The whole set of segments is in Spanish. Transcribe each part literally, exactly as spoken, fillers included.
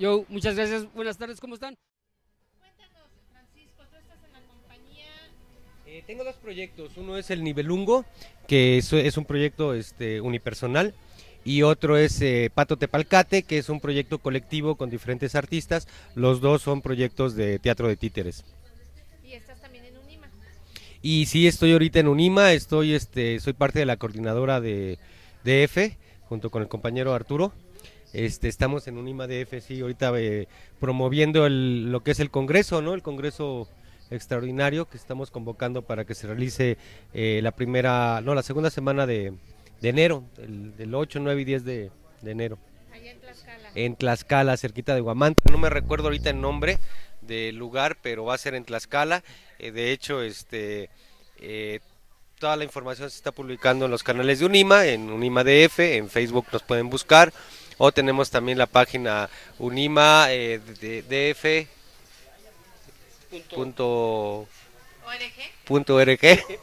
Yo, muchas gracias, buenas tardes, ¿cómo están? Cuéntanos, Francisco, tú estás en la compañía. Eh, tengo dos proyectos, uno es el Nivelungo, que es, es un proyecto este, unipersonal, y otro es eh, Pato Tepalcate, que es un proyecto colectivo con diferentes artistas. Los dos son proyectos de teatro de títeres. Y estás también en UNIMA. Y sí, estoy ahorita en UNIMA, estoy, este, soy parte de la coordinadora de D F, junto con el compañero Arturo. Este, estamos en UNIMA D F, sí, ahorita eh, promoviendo el, lo que es el congreso, ¿no? El congreso extraordinario que estamos convocando para que se realice eh, la primera, no, la segunda semana de, de enero, el, del ocho, nueve y diez de, de enero. Allá en Tlaxcala. En Tlaxcala, cerquita de Huamantla, no me recuerdo ahorita el nombre del lugar, pero va a ser en Tlaxcala. Eh, de hecho, este, eh, toda la información se está publicando en los canales de UNIMA, en UNIMA D F, en Facebook nos pueden buscar, o tenemos también la página UNIMA eh, de, de DF. Punto, ¿O R G? punto org,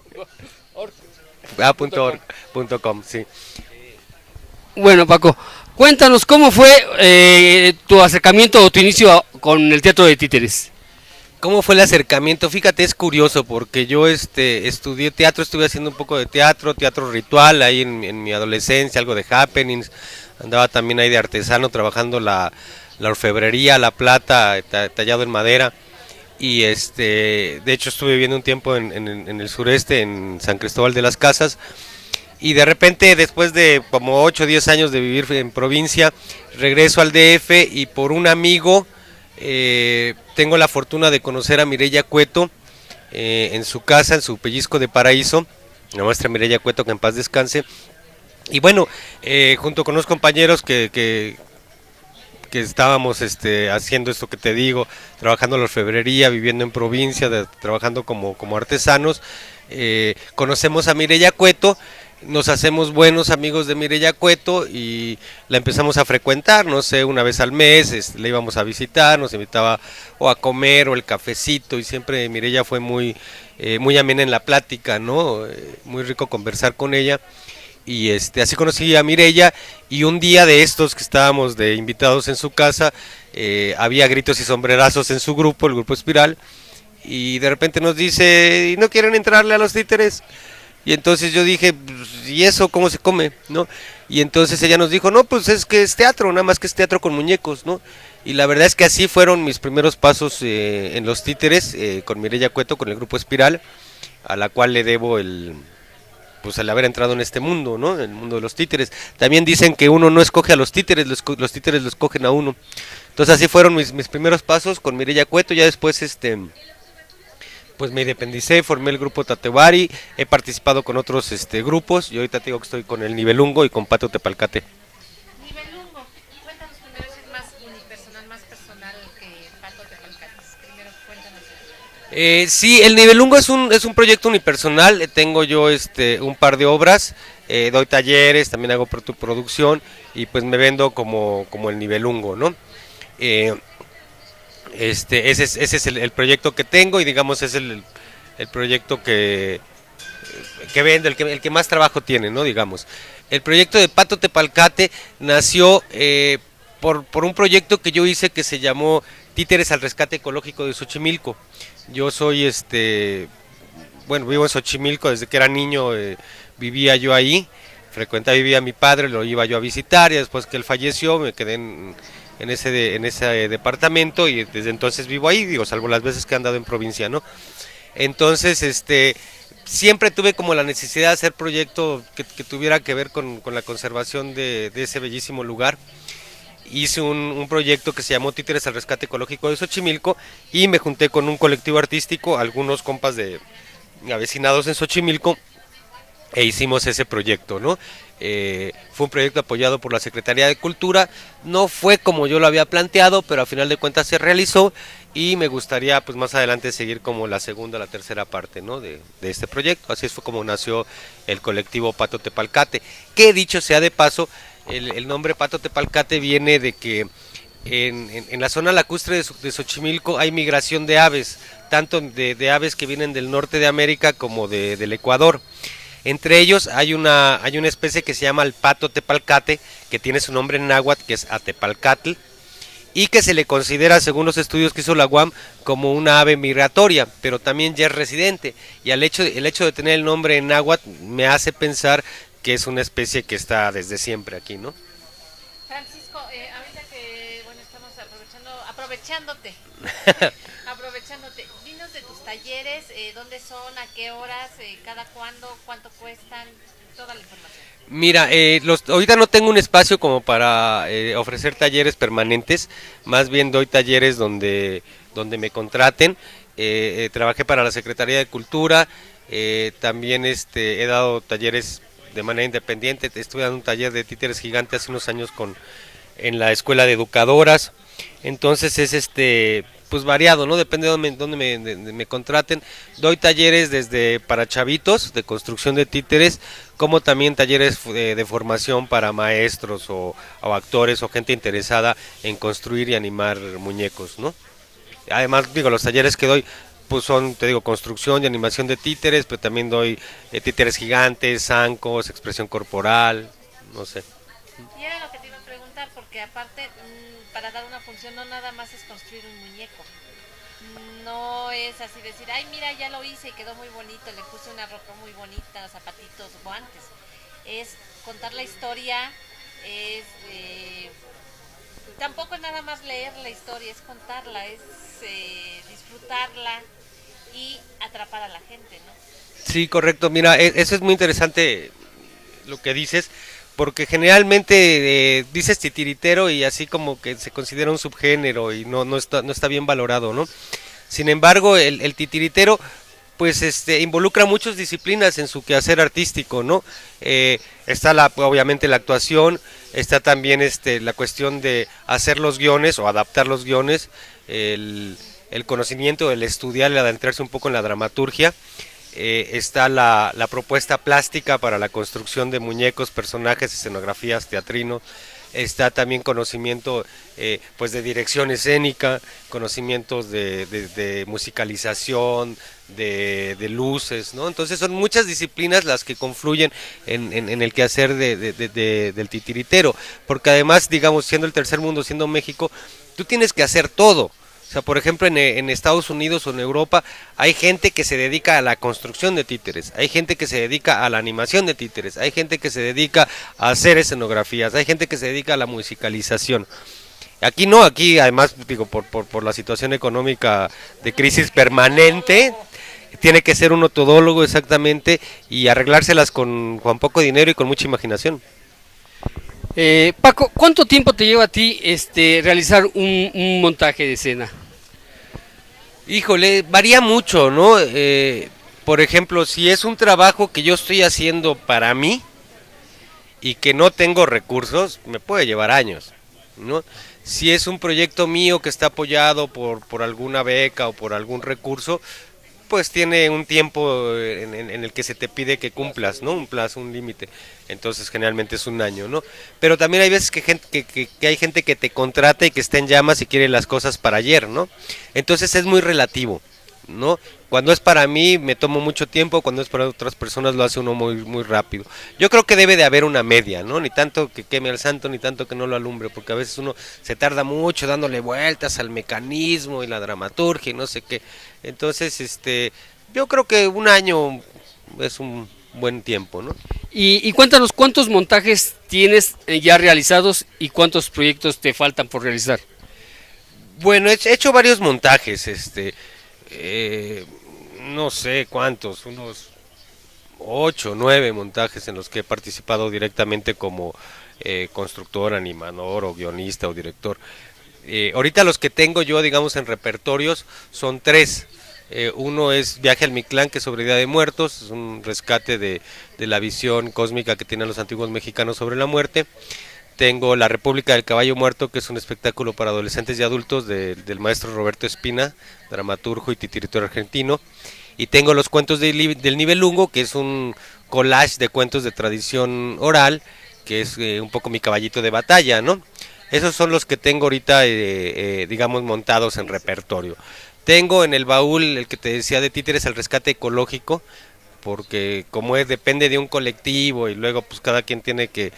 ah, punto org, punto com, sí. Bueno, Paco, cuéntanos cómo fue eh, tu acercamiento o tu inicio con el teatro de títeres. ¿Cómo fue el acercamiento? Fíjate, es curioso porque yo este, estudié teatro, estuve haciendo un poco de teatro, teatro ritual ahí en, en mi adolescencia, algo de happenings, andaba también ahí de artesano trabajando la, la orfebrería, la plata, tallado en madera. Y este, de hecho estuve viviendo un tiempo en, en, en el sureste, en San Cristóbal de las Casas, y de repente después de como ocho o diez años de vivir en provincia, regreso al D F y por un amigo eh, tengo la fortuna de conocer a Mireya Cueto eh, en su casa, en su pellizco de paraíso, la maestra Mireya Cueto, que en paz descanse. Y bueno, eh, junto con unos compañeros que... que que estábamos este, haciendo esto que te digo, trabajando en la orfebrería, viviendo en provincia, de, trabajando como, como artesanos, eh, conocemos a Mireya Cueto, nos hacemos buenos amigos de Mireya Cueto y la empezamos a frecuentar, no sé, una vez al mes, este, le íbamos a visitar, nos invitaba o a comer o el cafecito, y siempre Mireya fue muy, eh, muy amena en la plática, ¿no? Eh, muy rico conversar con ella. Y este, así conocí a Mireya, y un día de estos que estábamos de invitados en su casa, eh, había gritos y sombrerazos en su grupo, el grupo Espiral, y de repente nos dice, ¿no quieren entrarle a los títeres? Y entonces yo dije, ¿y eso cómo se come? ¿No? Y entonces ella nos dijo, no, pues es que es teatro, nada más que es teatro con muñecos, ¿no? Y la verdad es que así fueron mis primeros pasos eh, en los títeres, eh, con Mireya Cueto, con el grupo Espiral, a la cual le debo el... pues al haber entrado en este mundo, ¿no? En el mundo de los títeres. También dicen que uno no escoge a los títeres, los, los títeres los escogen a uno. Entonces así fueron mis, mis primeros pasos con Mireya Cueto. Ya después este pues me independicé, formé el grupo Tatewari, he participado con otros este grupos, y ahorita te digo que estoy con el Nivelungo y con Pato Tepalcate. Nivelungo, cuéntanos primero si es más unipersonal, más personal que Pato Tepalcates. Primero cuéntanos. Eh, sí, el Nivelungo es un, es un proyecto unipersonal, eh, tengo yo este un par de obras, eh, doy talleres, también hago produ- producción, y pues me vendo como, como el Nivelungo, ¿no? Eh, este, ese es, ese es el, el proyecto que tengo, y digamos es el, el proyecto que, que vendo, el que, el que más trabajo tiene, ¿no? Digamos. El proyecto de Pato Tepalcate nació eh, por, por un proyecto que yo hice que se llamó Títeres al Rescate Ecológico de Xochimilco. Yo soy, este, bueno, vivo en Xochimilco desde que era niño, eh, vivía yo ahí, frecuentaba, vivía mi padre, lo iba yo a visitar, y después que él falleció me quedé en, en ese de, en ese departamento, y desde entonces vivo ahí, digo, salvo las veces que he andado en provincia, ¿no? Entonces, este, siempre tuve como la necesidad de hacer proyecto que, que tuviera que ver con, con la conservación de, de ese bellísimo lugar. Hice un, un proyecto que se llamó Títeres al Rescate Ecológico de Xochimilco, y me junté con un colectivo artístico, algunos compas de avecinados en Xochimilco, e hicimos ese proyecto, ¿no? Eh, fue un proyecto apoyado por la Secretaría de Cultura, no fue como yo lo había planteado, pero a final de cuentas se realizó, y me gustaría pues más adelante seguir como la segunda, la tercera parte, ¿no? de, de este proyecto. Así fue como nació el colectivo Pato Tepalcate, que dicho sea de paso, el, el nombre Pato Tepalcate viene de que en, en, en la zona lacustre de, de Xochimilco hay migración de aves, tanto de, de aves que vienen del norte de América como de, del Ecuador. Entre ellos hay una, hay una especie que se llama el pato tepalcate, que tiene su nombre en náhuatl, que es Atepalcatl, y que se le considera, según los estudios que hizo la U A M, como una ave migratoria, pero también ya es residente, y al hecho, el hecho de tener el nombre en náhuatl me hace pensar que es una especie que está desde siempre aquí, ¿no? Francisco, eh, ahorita que, bueno, estamos aprovechando, aprovechándote, aprovechándote, dinos de tus talleres, eh, dónde son, a qué horas, eh, cada cuándo, cuánto cuestan, toda la información. Mira, eh, los, ahorita no tengo un espacio como para eh, ofrecer talleres permanentes, más bien doy talleres donde, donde me contraten. Eh, eh, trabajé para la Secretaría de Cultura, eh, también este, he dado talleres de manera independiente, estuve dando un taller de títeres gigantes hace unos años con, en la Escuela de Educadoras, entonces es este pues variado, ¿no? Depende de dónde, dónde me, de, de me contraten. Doy talleres desde para chavitos de construcción de títeres, como también talleres de, de formación para maestros o, o actores o gente interesada en construir y animar muñecos, ¿no? Además, digo, los talleres que doy pues son, te digo, construcción y animación de títeres, pero también doy eh, títeres gigantes, zancos, expresión corporal, no sé. Y era lo que te iba a preguntar, porque aparte, mmm, para dar una función no nada más es construir un muñeco. No es así decir, ay, mira, ya lo hice y quedó muy bonito, le puse una ropa muy bonita, zapatitos, guantes. Es contar la historia, es... Eh, tampoco es nada más leer la historia, es contarla, es eh, disfrutarla y atrapar a la gente, ¿no? Sí, correcto. Mira, eso es muy interesante lo que dices, porque generalmente eh, dices titiritero y así como que se considera un subgénero y no, no, está, no está bien valorado, ¿no? Sin embargo, el, el titiritero pues este involucra muchas disciplinas en su quehacer artístico, ¿no? Eh, está la, obviamente la actuación, está también este la cuestión de hacer los guiones o adaptar los guiones, el, el conocimiento, el estudiar, el adentrarse un poco en la dramaturgia, eh, está la, la propuesta plástica para la construcción de muñecos, personajes, escenografías, teatrino. Está también conocimiento eh, pues de dirección escénica, conocimientos de, de, de musicalización, de, de luces, ¿no? Entonces son muchas disciplinas las que confluyen en, en, en el quehacer de, de, de, de, del titiritero, porque además, digamos, siendo el tercer mundo, siendo México, tú tienes que hacer todo. O sea, por ejemplo, en, en Estados Unidos o en Europa hay gente que se dedica a la construcción de títeres, hay gente que se dedica a la animación de títeres, hay gente que se dedica a hacer escenografías, hay gente que se dedica a la musicalización. Aquí no, aquí además, digo, por, por, por la situación económica de crisis permanente, tiene que ser un todólogo exactamente y arreglárselas con, con poco dinero y con mucha imaginación. Eh, Paco, ¿cuánto tiempo te lleva a ti este, realizar un, un montaje de escena? Híjole, varía mucho, ¿no? Eh, por ejemplo, si es un trabajo que yo estoy haciendo para mí y que no tengo recursos, me puede llevar años, ¿no? Si es un proyecto mío que está apoyado por, por alguna beca o por algún recurso, pues tiene un tiempo en, en, en el que se te pide que cumplas, ¿no? Un plazo, un límite. Entonces generalmente es un año, ¿no? Pero también hay veces que, gente, que, que, que hay gente que te contrata y que está en llamas y quiere las cosas para ayer, ¿no? Entonces es muy relativo, ¿no? Cuando es para mí me tomo mucho tiempo, cuando es para otras personas lo hace uno muy muy rápido. Yo creo que debe de haber una media, ¿no? Ni tanto que queme al santo, ni tanto que no lo alumbre, porque a veces uno se tarda mucho dándole vueltas al mecanismo y la dramaturgia y no sé qué. Entonces, este, yo creo que un año es un buen tiempo, ¿no? Y, y cuéntanos, ¿cuántos montajes tienes ya realizados y cuántos proyectos te faltan por realizar? Bueno, he hecho varios montajes, este... Eh, no sé cuántos, unos ocho, nueve montajes en los que he participado directamente como eh, constructor, animador o guionista o director. Eh, ahorita los que tengo yo, digamos, en repertorios son tres. Eh, uno es Viaje al Mictlán, que es sobre Día de Muertos, es un rescate de, de la visión cósmica que tienen los antiguos mexicanos sobre la muerte. Tengo La República del Caballo Muerto, que es un espectáculo para adolescentes y adultos de, del maestro Roberto Espina, dramaturgo y titiritero argentino. Y tengo Los Cuentos de, del Nibelungo, que es un collage de cuentos de tradición oral, que es eh, un poco mi caballito de batalla, ¿no? Esos son los que tengo ahorita, eh, eh, digamos, montados en repertorio. Tengo en el baúl, el que te decía de títeres, El Rescate Ecológico, porque como es, depende de un colectivo y luego pues cada quien tiene que... que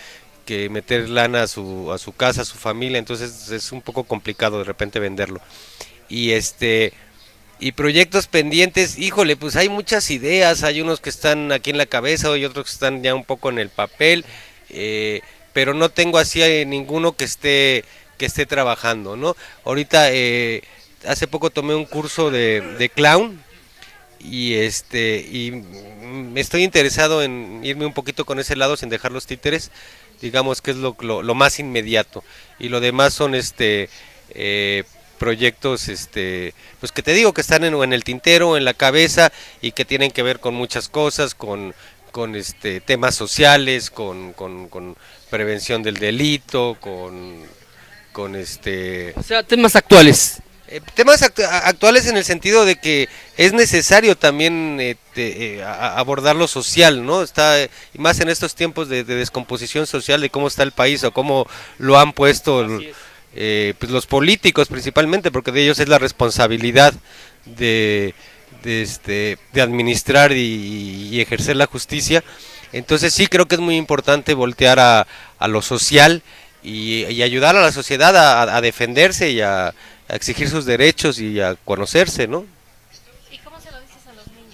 que meter lana a su, a su casa, a su familia, entonces es un poco complicado de repente venderlo. Y este y proyectos pendientes, híjole, pues hay muchas ideas, hay unos que están aquí en la cabeza y otros que están ya un poco en el papel, eh, pero no tengo así ninguno que esté que esté trabajando, ¿no? Ahorita eh, hace poco tomé un curso de, de clown y este y estoy interesado en irme un poquito con ese lado sin dejar los títeres, digamos que es lo, lo, lo más inmediato, y lo demás son este eh, proyectos este pues que te digo que están en, en el tintero, en la cabeza, y que tienen que ver con muchas cosas, con con este temas sociales, con, con, con prevención del delito, con con este O sea, temas actuales. Eh, temas actu actuales en el sentido de que es necesario también eh, te, eh, a, abordar lo social, ¿no? Está, y más en estos tiempos de, de descomposición social, de cómo está el país o cómo lo han puesto eh, pues los políticos principalmente, porque de ellos es la responsabilidad de, de, este, de administrar y, y ejercer la justicia. Entonces sí creo que es muy importante voltear a, a lo social y, y ayudar a la sociedad a, a defenderse y a, a exigir sus derechos y a conocerse, ¿no? ¿Y cómo se lo dices a los niños?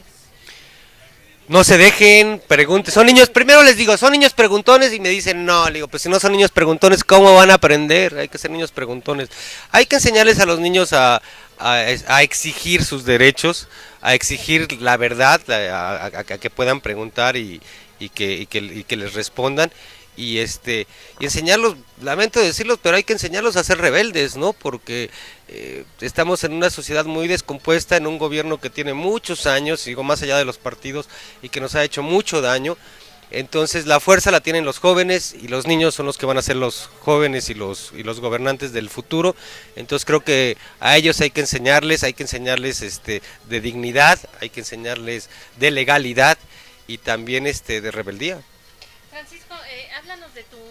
No se dejen, pregunten, son niños, primero les digo, son niños preguntones y me dicen, no, le digo, pues si no son niños preguntones, ¿cómo van a aprender? Hay que ser niños preguntones. Hay que enseñarles a los niños a, a, a exigir sus derechos, a exigir la verdad, a, a, a que puedan preguntar y, y, que, y, que, y que les respondan. Y este y enseñarlos, lamento decirlos, pero hay que enseñarlos a ser rebeldes, ¿no? Porque eh, estamos en una sociedad muy descompuesta, en un gobierno que tiene muchos años, digo, más allá de los partidos, y que nos ha hecho mucho daño. Entonces la fuerza la tienen los jóvenes, y los niños son los que van a ser los jóvenes y los y los gobernantes del futuro. Entonces creo que a ellos hay que enseñarles, hay que enseñarles este de dignidad, hay que enseñarles de legalidad y también este de rebeldía. Francisco, eh, háblanos de tu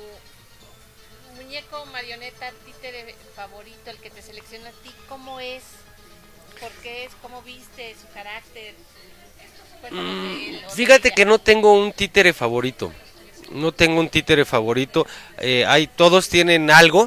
muñeco, marioneta, títere favorito, el que te selecciona a ti. ¿Cómo es? ¿Por qué es? ¿Cómo viste su carácter? Cuéntanos de él, o Fíjate de ella. que no tengo un títere favorito. No tengo un títere favorito. Eh, hay, todos tienen algo,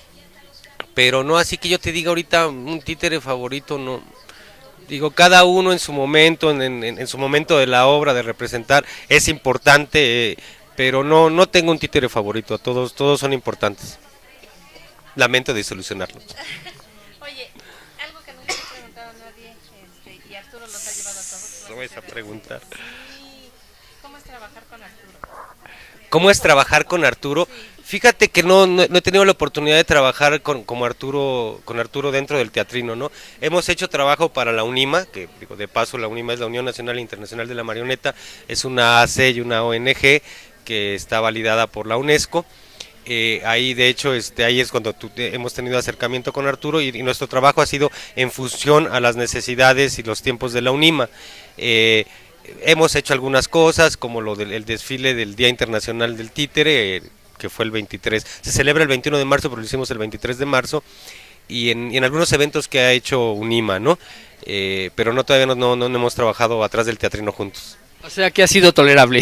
pero no así que yo te diga ahorita un títere favorito, no. Digo, cada uno en su momento, en, en, en su momento de la obra, de representar, es importante, eh, pero no no tengo un títere favorito, todos todos son importantes. Lamento disolucionarlos. Oye, algo que no le he preguntado a nadie, este, y Arturo los ha llevado a todos. No vais a preguntar. Sí. ¿Cómo es trabajar con Arturo? ¿Cómo es trabajar con Arturo? Fíjate que no, no, no he tenido la oportunidad de trabajar con, como Arturo, con Arturo dentro del teatrino, ¿no? Hemos hecho trabajo para la UNIMA, que digo, de paso la UNIMA es la Unión Nacional e Internacional de la Marioneta, es una A C y una O N G que está validada por la UNESCO. Eh, ahí de hecho este ahí es cuando tu, eh, hemos tenido acercamiento con Arturo y, y nuestro trabajo ha sido en función a las necesidades y los tiempos de la UNIMA. Eh, hemos hecho algunas cosas como lo del el desfile del Día Internacional del Títere, eh, que fue el veintitrés, se celebra el veintiuno de marzo, pero lo hicimos el veintitrés de marzo, y en, y en algunos eventos que ha hecho UNIMA, ¿no? Eh, pero no todavía no, no, no hemos trabajado atrás del teatrino juntos. O sea, que ha sido tolerable.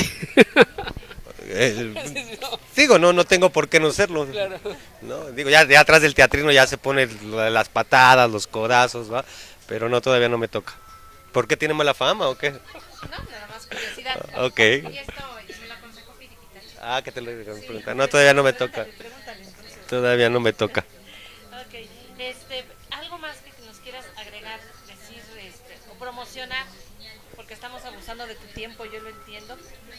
Eh, digo, no no tengo por qué no serlo. Claro. No, digo, ya de atrás del teatrino ya se pone lo de las patadas, los codazos, ¿va? Pero no, todavía no me toca. ¿Por qué tiene mala fama o qué? No, nada más curiosidad. Ok. Y esto me lo aconsejó Filipitas. Ah, que te lo digo, pregunta. No, todavía no me toca. Pregúntale, pregúntale, entonces. Todavía no me toca. Ok, este, algo más que nos quieras agregar, decir, este, o promocionar, porque estamos abusando de tu tiempo, yo lo entiendo.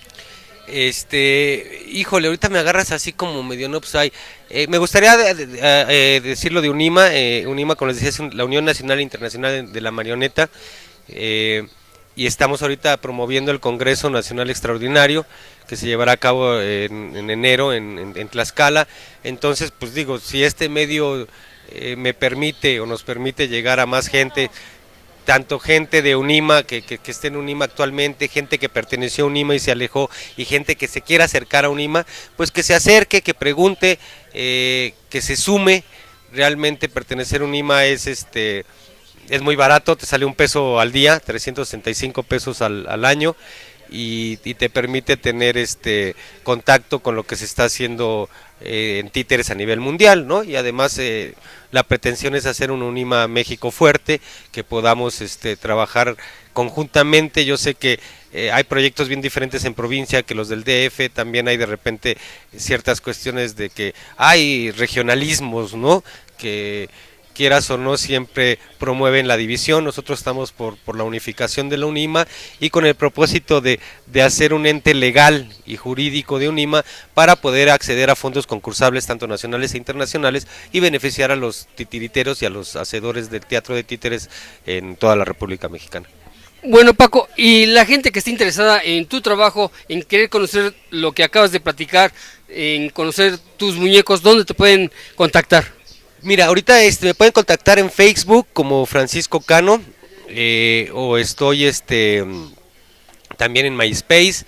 Este, híjole, ahorita me agarras así como medio no, pues hay. Eh, me gustaría de, de, de, eh, decirlo de UNIMA, eh, UNIMA, como les decía, es la Unión Nacional e Internacional de la Marioneta, eh, y estamos ahorita promoviendo el Congreso Nacional Extraordinario, que se llevará a cabo en, en enero en, en, en Tlaxcala. Entonces, pues digo, si este medio eh, me permite o nos permite llegar a más gente, tanto gente de UNIMA que, que, que esté en UNIMA actualmente, gente que perteneció a UNIMA y se alejó, y gente que se quiera acercar a UNIMA, pues que se acerque, que pregunte, eh, que se sume. Realmente pertenecer a UNIMA es este es muy barato, te sale un peso al día, trescientos sesenta y cinco pesos al, al año, y, y te permite tener este contacto con lo que se está haciendo eh, en títeres a nivel mundial, ¿no? Y además eh, la pretensión es hacer un UNIMA México fuerte, que podamos este, trabajar conjuntamente. Yo sé que eh, hay proyectos bien diferentes en provincia que los del D F, también hay de repente ciertas cuestiones de que hay regionalismos, ¿no? Que quieras o no siempre promueven la división. Nosotros estamos por, por la unificación de la UNIMA y con el propósito de, de hacer un ente legal y jurídico de UNIMA para poder acceder a fondos concursables tanto nacionales e internacionales y beneficiar a los titiriteros y a los hacedores del teatro de títeres en toda la República Mexicana. Bueno, Paco, y la gente que esté interesada en tu trabajo, en querer conocer lo que acabas de platicar, en conocer tus muñecos, ¿dónde te pueden contactar? Mira, ahorita este, me pueden contactar en Facebook como Francisco Cano, eh, o estoy este también en MySpace.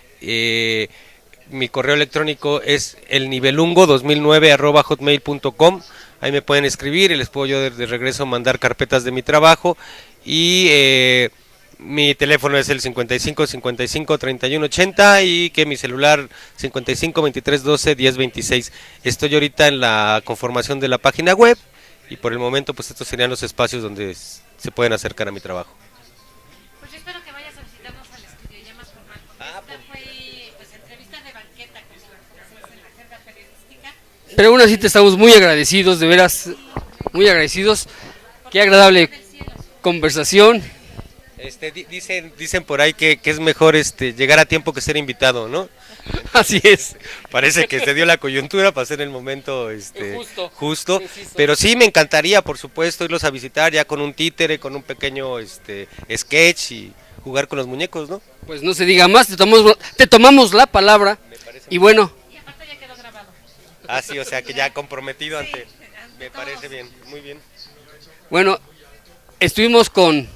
Eh, mi correo electrónico es elnivelungo dos mil nueve arroba hotmail punto com. Ahí me pueden escribir y les puedo yo de, de regreso mandar carpetas de mi trabajo. Y eh, mi teléfono es el cincuenta y cinco cincuenta y cinco treinta y uno ochenta y que mi celular cincuenta y cinco veintitrés doce diez veintiséis. Estoy ahorita en la conformación de la página web y por el momento pues estos serían los espacios donde se pueden acercar a mi trabajo. Pues yo espero que vayas a visitarnos al estudio ya más formal. Ah, Esta fue pues entrevista de banqueta como se hace en la agenda periodística. Pero aún así te estamos muy agradecidos, de veras, muy agradecidos. Qué agradable conversación. Este, di- dicen, dicen por ahí que, que es mejor este, llegar a tiempo que ser invitado, ¿no? Así es. Parece que se dio la coyuntura para ser el momento este, Justo, justo, preciso. pero sí me encantaría, por supuesto, irlos a visitar ya con un títere, con un pequeño este, sketch y jugar con los muñecos, ¿no? Pues no se diga más, te tomamos, te tomamos la palabra y bueno, Y aparte ya quedó grabado. Ah, sí, o sea que ya comprometido ante... ante Me todos. parece bien, muy bien. bueno, estuvimos con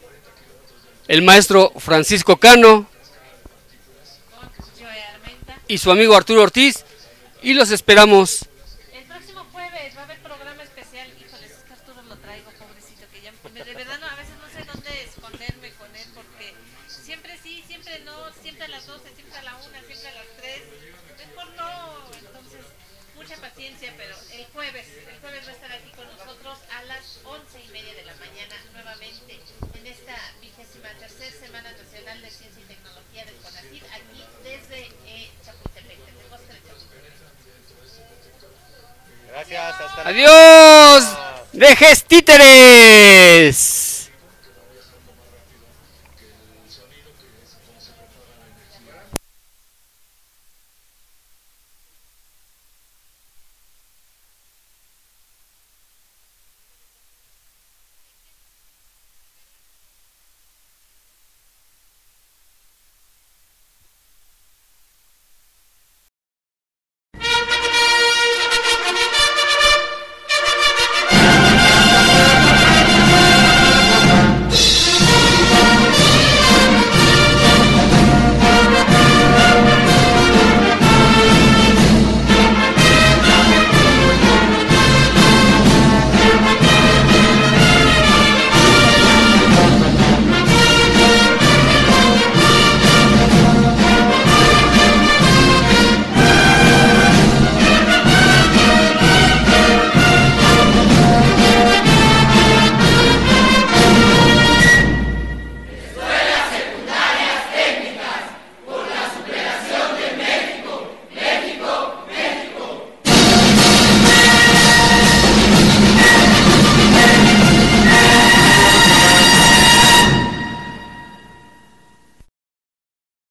el maestro Francisco Cano Con Joe Armenta. y su amigo Arturo Ortiz y los esperamos. El próximo jueves va a haber programa especial. Híjoles, es que Arturo lo traigo, pobrecito, que ya me- de verdad no, a veces no sé dónde esconderme con él porque siempre sí, siempre no, siempre a las doce, siempre a la una, siempre a las tres. Mejor no, entonces mucha paciencia, pero el jueves, el jueves va a estar aquí con nosotros a las once y media de la mañana nuevamente en esta vigésima tercera Semana Nacional de Ciencia y Tecnología del CONACYT, aquí desde eh, Chapultepec, desde el bosque de Chapultepec. Gracias, hasta la Adiós, dejes títeres.